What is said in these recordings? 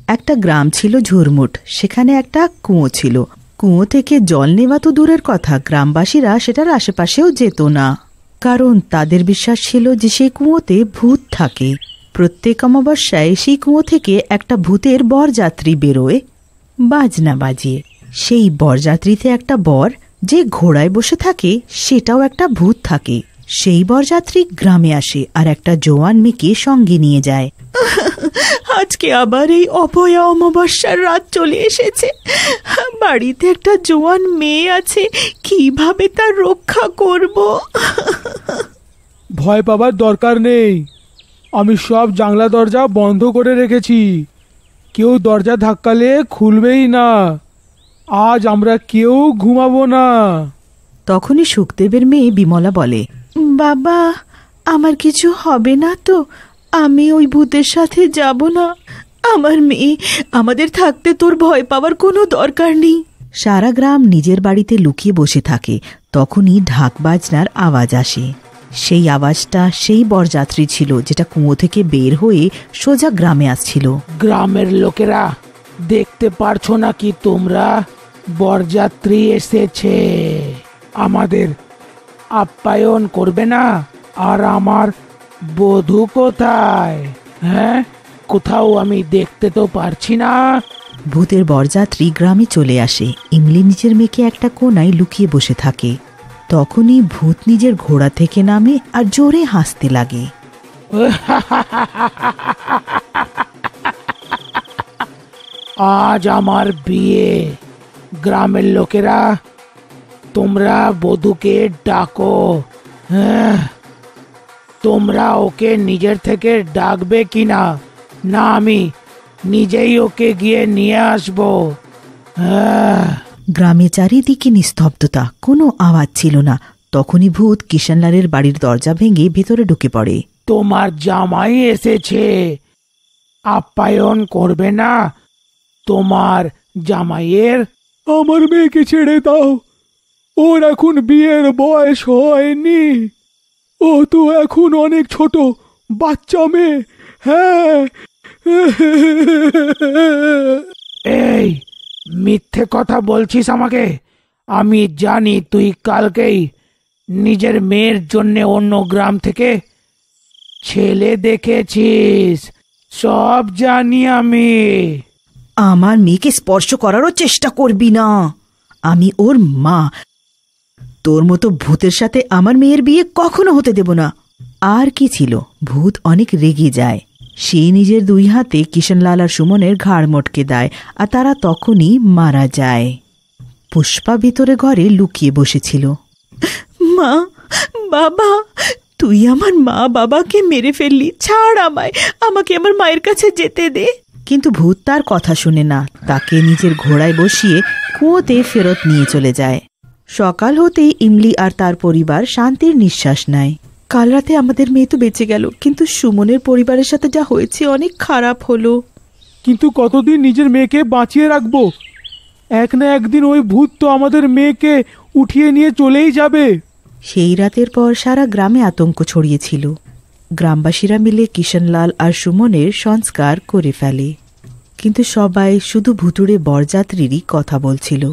একটা গ্রাম ছিল ঝুরমুট। সেখানে একটা কুয়ো ছিল। কুয়ো থেকে জল নেওয়া তো দূরের কথা, গ্রামবাসীরা সেটার আশেপাশেও যেত না, কারণ তাদের বিশ্বাস ছিল যে সেই কুয়োতে ভূত থাকে। প্রত্যেক অমাবস্যায় সেই কুয়ো থেকে একটা ভূতের বরযাত্রী বেরোয় বাজনা বাজিয়ে। সেই বরযাত্রীতে একটা বর যে ঘোড়ায় বসে থাকে, সেটাও একটা ভূত থাকে। সেই বরযাত্রী গ্রামে আসে আর একটা জোয়ান মেয়েকে সঙ্গে নিয়ে যায়। আজকে আবার এই অভয়া অমাবস্যার রাত চলে এসেছে। বাড়িতে একটা জোয়ান মেয়ে আছে, কিভাবে তার রক্ষা করব? ভয় পাবার দরকার নেই, আমি সব জানলা দরজা বন্ধ করে রেখেছি। কেউ দরজা ধাক্কালে খুলবেই না। আজ আমরা কেউ ঘুমাবো না। তখনই সুখদেবের মেয়ে বিমলা বলে, বাবা, আমার কিছু হবে না তো? আমি ওই ভূতের সাথে যাব না। আমার মেয়ে, আমাদের থাকতে তোর ভয় পাওয়ার কোনো দরকার নেই। সারা গ্রাম নিজের বাড়িতে লুকিয়ে বসে থাকে। তখনই ঢাক বাজনার আওয়াজ আসে। সেই আওয়াজটা সেই বরযাত্রী ছিল, যেটা কুয়ো থেকে বের হয়ে সোজা গ্রামে আসছিল। গ্রামের লোকেরা, দেখতে পারছো নাকি তোমরা? বরযাত্রী এসেছে। আমাদের আপ্যায়ন করবে না? আর আমার বধূ কোথায়? হ্যাঁ, কোথাও আমি দেখতে তো পারছি না। ভূতের বরযাত্রী গ্রামে চলে আসে। ইমলি নিজের মেয়েকে একটা কোনায় লুকিয়ে বসে থাকে। তখনই ভূত নিজের ঘোড়া থেকে নামে আর জোরে হাসতে লাগে। আজ আমার বিয়ে। গ্রামের লোকেরা, তোমরা বধূকে ডাকো। হ্যাঁ, তোমরা ওকে নিজের থেকে ডাকবে কিনা? না আমি নিজেই ওকে গিয়ে নিয়ে আসবো। হ্যাঁ। গ্রামে চারিদিকে নিস্তব্ধতা, কোনো আওয়াজ ছিল না। তখনই ভূত কিষানলালের বাড়ির দরজা ভেঙে ভেতরে ঢুকে পড়ে। তোমার জামাই এসেছে, আপ্যায়ন করবে না তোমার জামাইয়ের? আমার মেয়েকে ছেড়ে দাও, ওর এখন বিয়ের বয়স হয়নি। ও তো এখন অনেক ছোট বাচ্চা মেয়ে। হ্যাঁ। এই মিথ্যে কথা বলছিস আমাকে? আমি জানি তুই কালকেই নিজের মেয়ের জন্য অন্য গ্রাম থেকে ছেলে দেখেছিস। সব জানি আমি। আমার মেয়েকে স্পর্শ করারও চেষ্টা করবি না। আমি ওর মা। তোর মতো ভূতের সাথে আমার মেয়ের বিয়ে কখনো হতে দেব না। আর কি ছিল, ভূত অনেক রেগে যায়। সে নিজের দুই হাতে কিষানলাল আর সুমনের ঘাড় মটকে দেয় আর তারা তখনই মারা যায়। পুষ্পা ভিতরে ঘরে লুকিয়ে বসেছিল। মা, বাবা, তুই আমার মা বাবাকে মেরে ফেললি। ছাড় আমায়, আমাকে আমার মায়ের কাছে যেতে দে। কিন্তু ভূত তার কথা শুনে না। তাকে নিজের ঘোড়ায় বসিয়ে কুয়োতে ফেরত নিয়ে চলে যায়। সকাল হতেই ইমলি আর তার পরিবার শান্তির নিঃশ্বাস নেয়। কাল রাতে আমাদের মেয়ে তো বেঁচে গেল, কিন্তু সুমনের পরিবারের সাথে যা হয়েছে অনেক খারাপ হলো। কিন্তু কতদিন নিজের মেয়েকে বাঁচিয়ে রাখবো? এক না একদিন ওই ভূত তো আমাদের মেয়েকে উঠিয়ে নিয়ে চলেই যাবে। সেই রাতের পর সারা গ্রামে আতঙ্ক ছড়িয়েছিল। গ্রামবাসীরা মিলে কিষানলাল আর সুমনের সংস্কার করে ফেলে, কিন্তু সবাই শুধু ভুতুড়ে বরযাত্রীরই কথা বলছিল।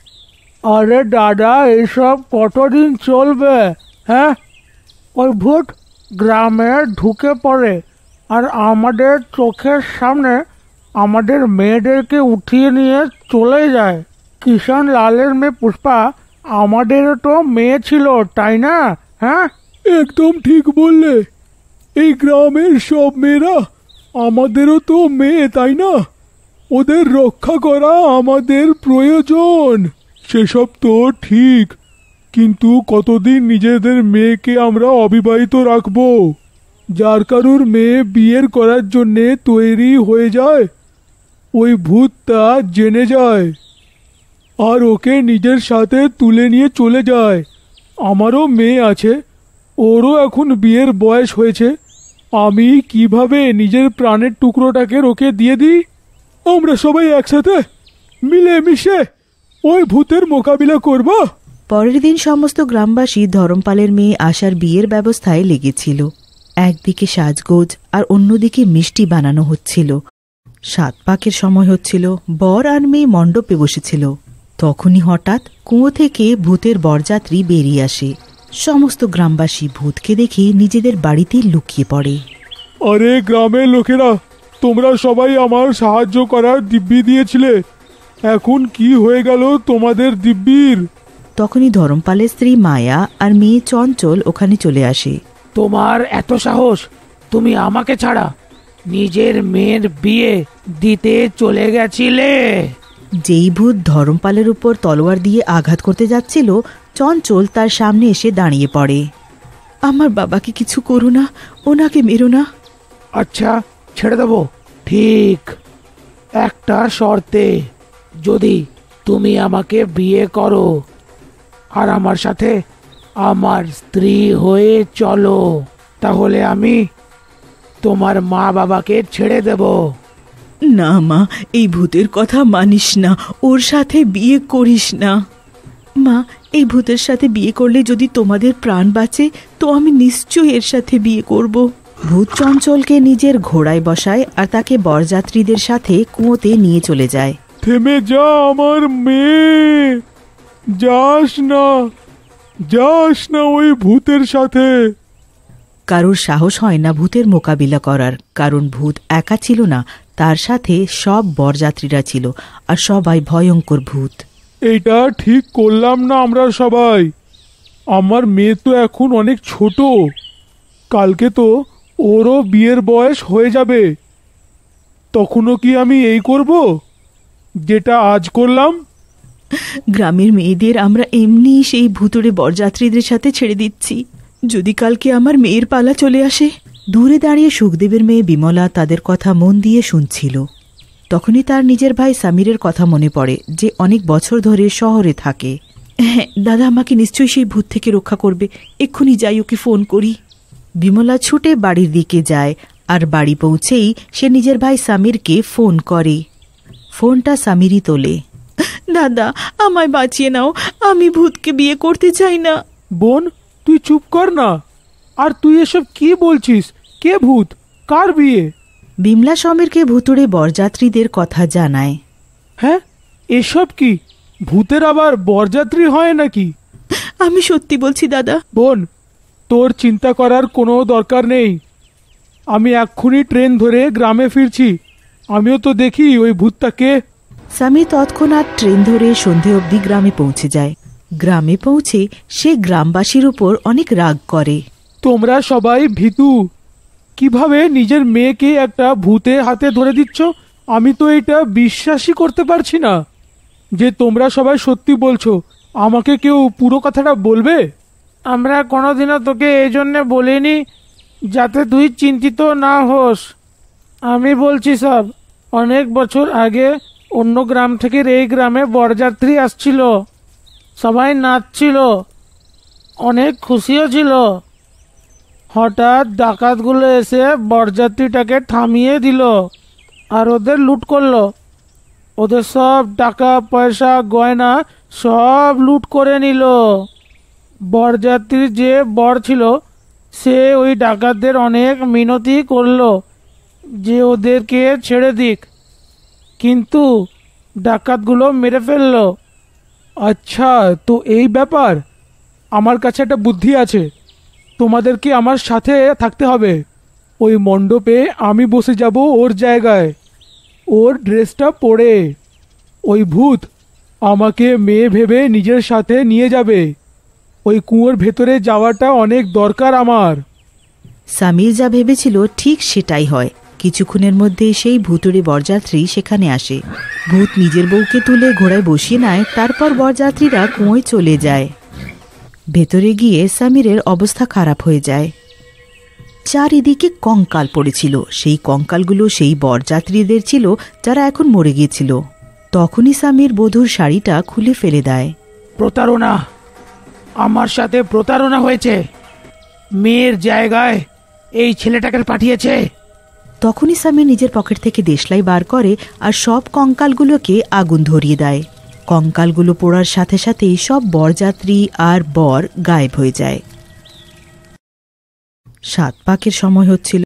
আরে দাদা, এসব কতদিন চলবে? হ্যাঁ, ওই ভূত গ্রামে ঢুকে পড়ে আর আমাদের চোখের সামনে আমাদের মেয়েদেরকে উঠিয়ে নিয়ে চলে যায়। কিষানলালের মেয়ে পুষ্পা আমাদেরও তো মেয়ে ছিল, তাই না? হ্যাঁ, একদম ঠিক বললে। এই গ্রামের সব মেয়েরা আমাদেরও তো মেয়ে, তাই না? ওদের রক্ষা করা আমাদের প্রয়োজন। সেসব তো ঠিক, কিন্তু কতদিন নিজেদের মেয়েকে আমরা অবিবাহিত রাখবো? যার কারুর মেয়ে বিয়ের করার জন্যে তৈরি হয়ে যায়, ওই ভূতটা জেনে যায় আর ওকে নিজের সাথে তুলে নিয়ে চলে যায়। আমারও মেয়ে আছে, ওরও এখন বিয়ের বয়স হয়েছে। আমি কিভাবে নিজের প্রাণের টুকরোটাকে ওকে দিয়ে দিই? আমরা সবাই একসাথে মিলে মিশে ওই ভূতের মোকাবিলা করব। পরের দিন সমস্ত গ্রামবাসী ধরমপালের মেয়ে আশার বিয়ের ব্যবস্থায় লেগেছিল। একদিকে সাজগোজ আর অন্যদিকে মিষ্টি বানানো হচ্ছিল। সাত পাকের সময় হচ্ছিল, বর আর মেয়ে মণ্ডপে বসেছিল। তখনই হঠাৎ কুয়ো থেকে ভূতের বরযাত্রী বেরিয়ে আসে। সমস্ত গ্রামবাসী ভূতকে দেখে নিজেদের বাড়িতে লুকিয়ে পড়ে। আরে গ্রামের লোকেরা, তোমরা সবাই আমার সাহায্য করার দিব্যি দিয়েছিলে, এখন কি হয়ে গেল তোমাদের দিব্যির? তখনই ধরমপালের স্ত্রী মায়া আর মেয়ে চঞ্চল ওখানে চলে আসে। তোমার এত সাহস, তুমি আমাকে ছাড়া নিজের মেয়ের বিয়ে দিতে চলে গেছিলে? যেই ভূত ধরমপালের উপর তলোয়ার দিয়ে আঘাত করতে যাচ্ছিল, চঞ্চল তার সামনে এসে দাঁড়িয়ে পড়ে। আমার বাবাকে কিছু করো না, ওনাকে মেরো না। আচ্ছা, ছেড়ে দেবো, ঠিক একটা শর্তে। যদি তুমি আমাকে বিয়ে করো আর আমার সাথে আমার স্ত্রী হয়ে চলো, তাহলে আমি তোমার মা বাবাকে ছেড়ে দেব। না মা, এই ভূতের কথা মানিস না, ওর সাথে বিয়ে করিস না। মা, এই ভূতের সাথে বিয়ে করলে যদি তোমাদের প্রাণ বাঁচে তো আমি নিশ্চয়ই এর সাথে বিয়ে করব। ভূত চঞ্চলকে নিজের ঘোড়ায় বসায় আর তাকে বরযাত্রীদের সাথে কুয়োতে নিয়ে চলে যায়। থেমে যা আমার মেয়ে, যাস না, যাস না ওই ভূতের সাথে। কারোর সাহস হয় না ভূতের মোকাবিলা করার, কারণ ভূত একা ছিল না, তার সাথে সব বরযাত্রীরা ছিল, আর সবাই ভয়ঙ্কর ভূত। এইটা ঠিক করলাম না আমরা সবাই। আমার মেয়ে তো এখন অনেক ছোট, কালকে তো ওরও বিয়ের বয়স হয়ে যাবে। তখনও কি আমি এই করব যেটা আজ করলাম? গ্রামের মেয়েদের আমরা এমনি সেই ভূতুড়ে বরযাত্রীদের সাথে ছেড়ে দিচ্ছি। যদি কালকে আমার মেয়ের পালা চলে আসে। দূরে দাঁড়িয়ে সুখদেবের মেয়ে বিমলা তাদের কথা মন দিয়ে শুনছিল। তখনই তার নিজের ভাই সামিরের কথা মনে পড়ে, যে অনেক বছর ধরে শহরে থাকে। হ্যাঁ দাদা, আমাকে নিশ্চয়ই সেই ভূত থেকে রক্ষা করবে, এক্ষুনি যাই, ওকে ফোন করি। বিমলা ছুটে বাড়ির দিকে যায়, আর বাড়ি পৌঁছেই সে নিজের ভাই সামিরকে ফোন করে। ফোনটা সামিরই তোলে। দাদা, আমায় বাঁচিয়ে নাও, আমি ভূতকে বিয়ে করতে চাই না। বোন, তুই চুপ কর না। আর তুই এসব কি বলছিস? কে ভূত? কার বিয়ে? বিমলা সমীরকে ভুতুড়ে বরযাত্রীদের কথা জানায়। হ্যাঁ, এসব কি? ভূতের আবার বরযাত্রী হয় নাকি? আমি সত্যি বলছি দাদা। বোন, তোর চিন্তা করার কোনো দরকার নেই। আমি এক্ষুনি ট্রেন ধরে গ্রামে ফিরছি। আমিও তো দেখি ওই ভূতটাকে। স্বামী তৎক্ষণাৎ ট্রেন ধরে সন্ধে অবধি গ্রামে পৌঁছে যায়। গ্রামে পৌঁছে সে গ্রামবাসীর উপর অনেক রাগ করে। তোমরা সবাই ভীতু, কিভাবে নিজের মেয়েকে একটা ভূতে হাতে ধরে দিচ্ছ? আমি তো এটা বিশ্বাসই করতে পারছি না যে তোমরা সবাই সত্যি বলছো। আমাকে কেউ পুরো কথাটা বলবে? আমরা কোনোদিনও তোকে এই জন্যে বলিনি যাতে তুই চিন্তিত না হোস। আমি বলছি সব। অনেক বছর আগে অন্য গ্রাম থেকে এই গ্রামে বরযাত্রী আসছিল, সবাই নাচছিল, অনেক খুশিও ছিল। হঠাৎ ডাকাতগুলো এসে বরযাত্রীটাকে থামিয়ে দিল আর ওদের লুট করলো। ওদের সব টাকা পয়সা গয়না সব লুট করে নিল। বরযাত্রীর যে বর ছিল সে ওই ডাকাতদের অনেক মিনতি করলো যে ওদেরকে ছেড়ে দিক, কিন্তু ডাকাতগুলো মেরে ফেললো। আচ্ছা, তো এই ব্যাপার। আমার কাছে একটা বুদ্ধি আছে। তোমাদেরকে আমার সাথে থাকতে হবে। ওই মণ্ডপে আমি বসে যাব ওর জায়গায়, ওর ড্রেসটা পরে। ওই ভূত আমাকে মেয়ে ভেবে নিজের সাথে নিয়ে যাবে। ওই কুয়োর ভেতরে যাওয়াটা অনেক দরকার আমার। সামির যা ভেবেছিল ঠিক সেটাই হয়। কিছুক্ষণের মধ্যে সেই ভুতুড়ে বরযাত্রী সেখানে আসে। ভূত নিজের বউকে তুলে ঘোড়ায় বসিয়ে নেয়, তারপর বরযাত্রীরা কুয়োয় চলে যায়। ভেতরে গিয়ে সামিরের অবস্থা খারাপ হয়ে যায়। চারিদিকে কঙ্কাল পড়েছিল। সেই কঙ্কালগুলো সেই বরযাত্রীদের ছিল যারা এখন মরে গিয়েছিল। তখনই সামির বধূর শাড়িটা খুলে ফেলে দেয়। প্রতারণা, আমার সাথে প্রতারণা হয়েছে। মেয়ের জায়গায় এই ছেলেটাকে পাঠিয়েছে। তখনই সামির নিজের পকেট থেকে দেশলাই বার করে আর সব কঙ্কালগুলোকে আগুন ধরিয়ে দেয়। কঙ্কালগুলো পোড়ার সাথে সাথেই সব বরযাত্রী আর বর গায়েব হয়ে যায়। সাত পাকের সময় হচ্ছিল।